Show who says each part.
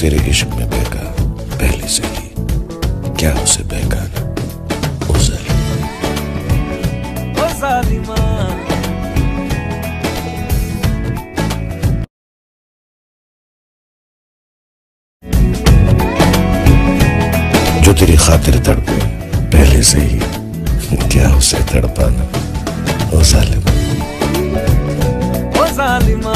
Speaker 1: तेरे इश्क में बहका पहले से ही, क्या उसे बहकाना ओ जालिमा। जो तेरी खातिर तड़पे पहले से ही, क्या उसे तड़पाना ओ जालिमा।